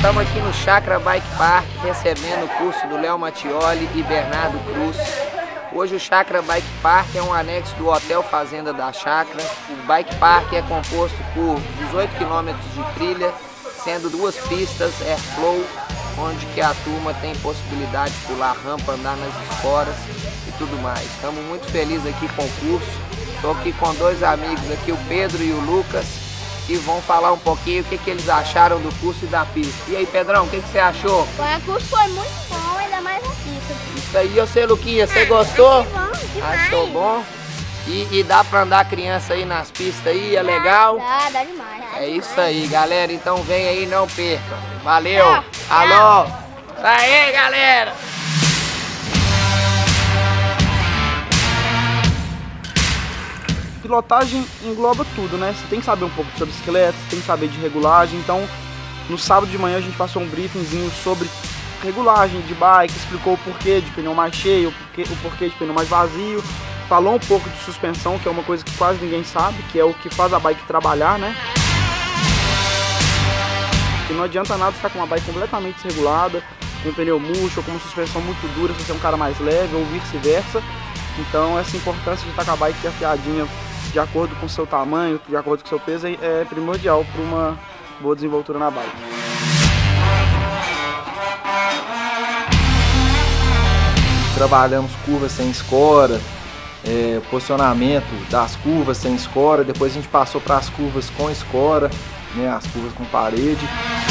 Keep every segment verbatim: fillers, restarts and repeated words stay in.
estamos aqui no Chácara Bike Park recebendo o curso do Léo Mattioli e Bernardo Cruz. Hoje o Chácara Bike Park é um anexo do Hotel Fazenda da Chácara. O Bike Park é composto por dezoito quilômetros de trilha, sendo duas pistas Airflow, onde que a turma tem possibilidade de pular rampa, andar nas esporas e tudo mais. Estamos muito felizes aqui com o curso. Estou aqui com dois amigos aqui, o Pedro e o Lucas, e vão falar um pouquinho o que, que eles acharam do curso e da pista. E aí, Pedrão, o que, que você achou? O curso foi muito bom, ainda mais a pista. Isso aí, e você, Luquinha, você gostou? Achei bom, demais. Achou bom? E, e dá pra andar criança aí nas pistas aí, é legal? Dá, dá demais. É isso aí, galera, então vem aí, não perca. Valeu! Tchau. Alô! Aê, galera! Pilotagem engloba tudo, né? Você tem que saber um pouco sobre bicicleta, você tem que saber de regulagem. Então, no sábado de manhã a gente passou um briefingzinho sobre regulagem de bike, explicou o porquê de pneu mais cheio, o porquê, o porquê de pneu mais vazio, falou um pouco de suspensão, que é uma coisa que quase ninguém sabe, que é o que faz a bike trabalhar, né? E não adianta nada estar com uma bike completamente desregulada, com um pneu murcho ou com uma suspensão muito dura se você é um cara mais leve ou vice-versa. Então essa importância de estar com a bike afiadinha de acordo com o seu tamanho, de acordo com o seu peso, é primordial para uma boa desenvoltura na bike. Trabalhamos curvas sem escora, é, posicionamento das curvas sem escora, depois a gente passou para as curvas com escora, né, as curvas com parede.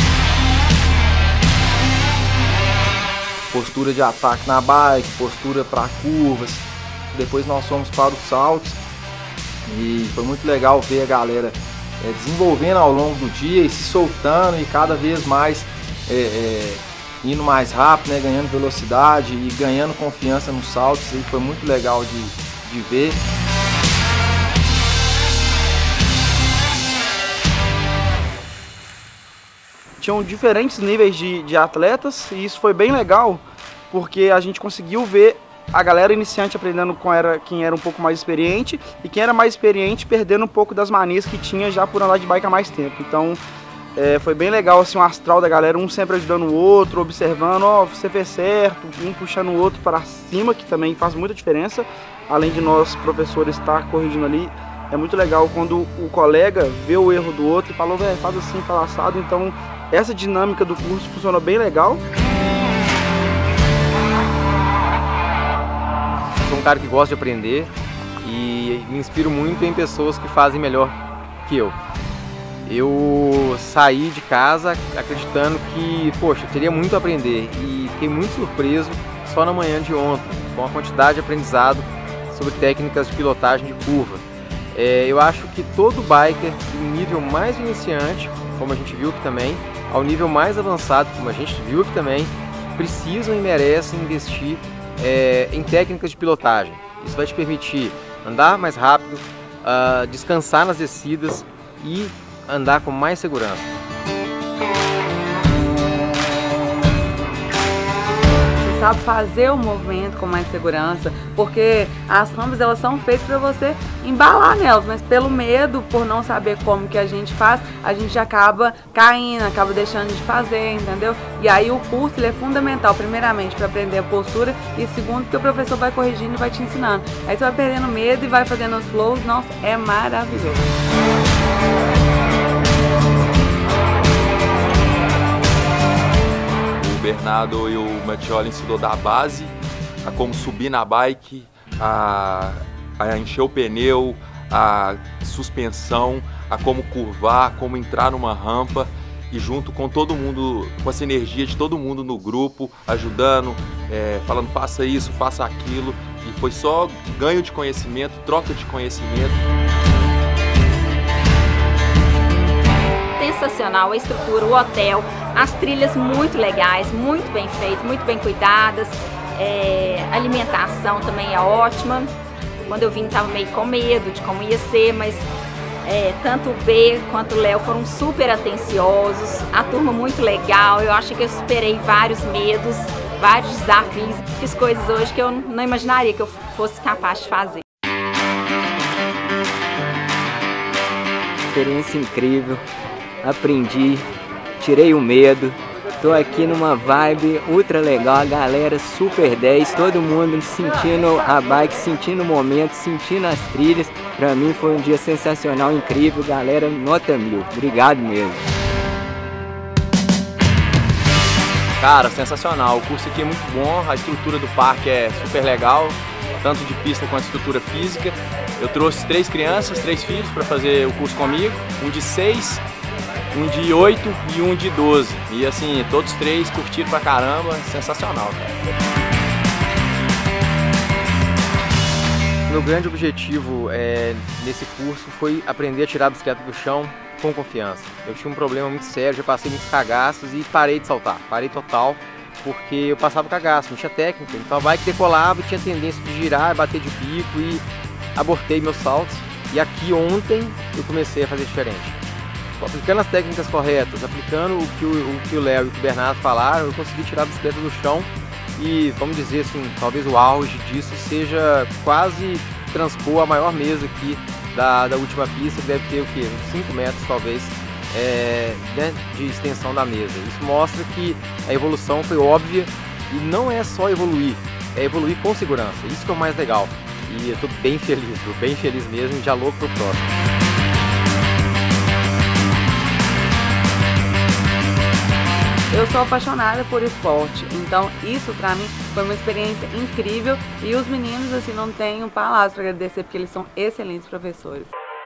Postura de ataque na bike, postura para curvas. Depois nós fomos para os saltos e foi muito legal ver a galera é, desenvolvendo ao longo do dia e se soltando e cada vez mais é, é, indo mais rápido, né, ganhando velocidade e ganhando confiança nos saltos. E foi muito legal de, de ver. Tinham diferentes níveis de, de atletas e isso foi bem legal porque a gente conseguiu ver a galera iniciante aprendendo com era, quem era um pouco mais experiente e quem era mais experiente perdendo um pouco das manias que tinha já por andar de bike há mais tempo. Então é, foi bem legal assim, o astral da galera, um sempre ajudando o outro, observando, ó, oh, você fez certo, um puxando o outro para cima, que também faz muita diferença, além de nós professores estar corrigindo ali. É muito legal quando o colega vê o erro do outro e falou, velho, faz assim, fala assado. Então essa dinâmica do curso funcionou bem legal. Sou um cara que gosta de aprender e me inspiro muito em pessoas que fazem melhor que eu. Eu saí de casa acreditando que, poxa, eu teria muito a aprender e fiquei muito surpreso só na manhã de ontem com a quantidade de aprendizado sobre técnicas de pilotagem de curva. É, eu acho que todo biker, do nível mais iniciante, como a gente viu aqui também, ao nível mais avançado, como a gente viu aqui também, precisam e merecem investir É, em técnicas de pilotagem. Isso vai te permitir andar mais rápido, uh, descansar nas descidas e andar com mais segurança. Você sabe fazer o movimento com mais segurança, porque as rampas elas são feitas para você embalar nelas, mas pelo medo, por não saber como que a gente faz, a gente acaba caindo, acaba deixando de fazer, entendeu? E aí o curso ele é fundamental, primeiramente, para aprender a postura e segundo, que o professor vai corrigindo e vai te ensinando. Aí você vai perdendo medo e vai fazendo os flows, nossa, é maravilhoso. O Bernardo e o Mattioli ensinou da base, a como subir na bike, a, a encher o pneu, a suspensão, a como curvar, como entrar numa rampa e junto com todo mundo, com essa energia de todo mundo no grupo, ajudando, é, falando faça isso, faça aquilo, e foi só ganho de conhecimento, troca de conhecimento. Sensacional a estrutura, o hotel, as trilhas muito legais, muito bem feitas, muito bem cuidadas, é, a alimentação também é ótima. Quando eu vim estava meio com medo de como ia ser, mas é, tanto o B quanto o Léo foram super atenciosos, a turma muito legal, eu acho que eu superei vários medos, vários desafios, fiz coisas hoje que eu não imaginaria que eu fosse capaz de fazer. Experiência incrível, aprendi, tirei o medo Tô aqui numa vibe ultra legal, a galera super dez, todo mundo sentindo a bike, sentindo o momento, sentindo as trilhas. Pra mim foi um dia sensacional, incrível, galera, nota mil. Obrigado mesmo. Cara, sensacional, o curso aqui é muito bom, a estrutura do parque é super legal, tanto de pista quanto estrutura física. Eu trouxe três crianças, três filhos para fazer o curso comigo, um de seis, um de oito e um de doze. E assim, todos três curtiram pra caramba, sensacional, cara. Meu grande objetivo é, nesse curso foi aprender a tirar a bicicleta do chão com confiança. Eu tinha um problema muito sério, já passei muitos cagaços e parei de saltar, parei total, porque eu passava cagaço, não tinha técnica, então a bike decolava e tinha tendência de girar, bater de bico e abortei meus saltos. E aqui ontem eu comecei a fazer diferente. Aplicando as técnicas corretas, aplicando o que o, o, que o Léo e o que o Bernardo falaram, eu consegui tirar a bicicleta do chão e, vamos dizer assim, talvez o auge disso seja quase transpor a maior mesa aqui da, da última pista, que deve ter o quê? Uns cinco metros talvez é, né, de extensão da mesa. Isso mostra que a evolução foi óbvia e não é só evoluir, é evoluir com segurança. Isso que é o mais legal. E eu tô bem feliz, tô bem feliz mesmo e já louco pro próximo. Eu sou apaixonada por esporte, então isso pra mim foi uma experiência incrível e os meninos, assim, não tenho palavras para agradecer porque eles são excelentes professores.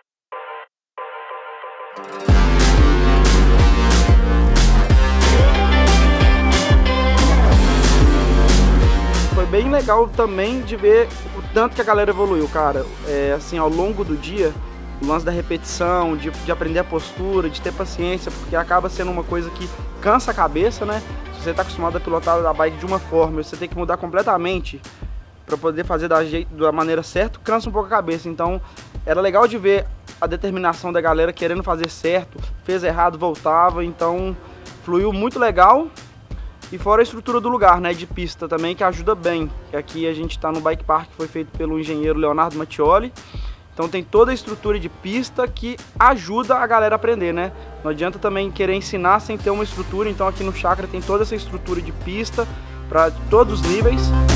Foi bem legal também de ver o tanto que a galera evoluiu, cara. É, assim, ao longo do dia, o lance da repetição, de, de aprender a postura, de ter paciência, porque acaba sendo uma coisa que cansa a cabeça, né? Se você está acostumado a pilotar a bike de uma forma, você tem que mudar completamente para poder fazer da, jeito, da maneira certa, cansa um pouco a cabeça. Então, era legal de ver a determinação da galera querendo fazer certo, fez errado, voltava, então fluiu muito legal. E fora a estrutura do lugar, né, de pista também, que ajuda bem. Aqui a gente está no bike park que foi feito pelo engenheiro Leonardo Mattioli. Então tem toda a estrutura de pista que ajuda a galera a aprender, né? Não adianta também querer ensinar sem ter uma estrutura, então aqui no Chakra tem toda essa estrutura de pista para todos os níveis.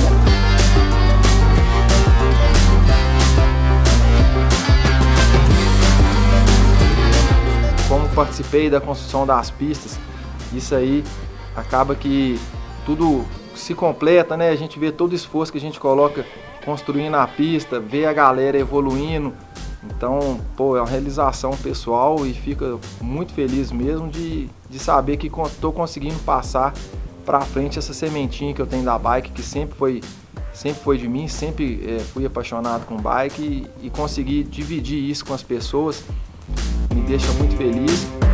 Como participei da construção das pistas, isso aí acaba que tudo se completa, né? A gente vê todo o esforço que a gente coloca construindo a pista, ver a galera evoluindo. Então, pô, é uma realização pessoal e fica muito feliz mesmo de, de saber que estou conseguindo passar para frente essa sementinha que eu tenho da bike, que sempre foi, sempre foi de mim, sempre é, fui apaixonado com bike e, e conseguir dividir isso com as pessoas me deixa muito feliz.